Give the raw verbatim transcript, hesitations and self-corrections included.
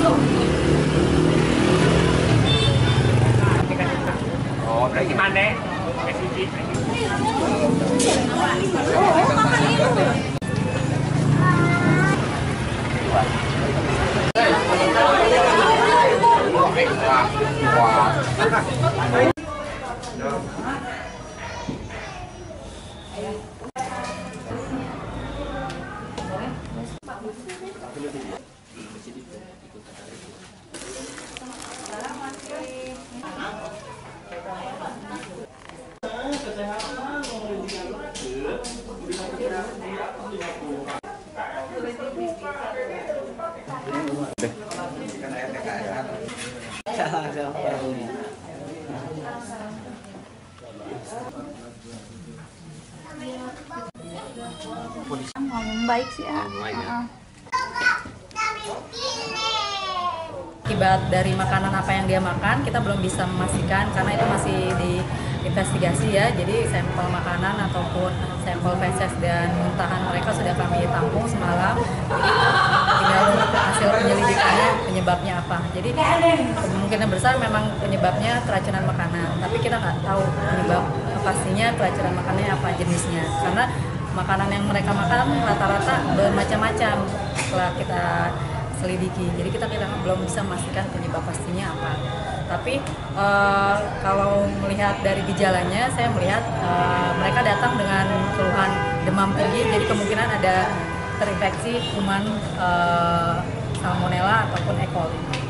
Oh, berarti mana? Kasih Ngomong baik sih ya. Akibat dari makanan apa yang dia makan kita belum bisa memastikan karena itu masih diinvestigasi ya. Jadi sampel makanan ataupun sampel feses dan muntahan mereka sudah kami tampung semalam. Jadi tinggal hasil penyelidikannya penyebabnya apa. Jadi kemungkinan besar memang penyebabnya keracunan makanan. Tapi kita nggak tahu penyebab pastinya keracunan makanannya apa jenisnya. Karena makanan yang mereka makan rata-rata bermacam-macam setelah kita selidiki. Jadi kita, kita belum bisa memastikan penyebab pastinya apa. Tapi uh, kalau melihat dari gejalanya, saya melihat uh, mereka datang dengan keluhan demam tinggi. Jadi kemungkinan ada terinfeksi kuman uh, salmonella ataupun E. coli.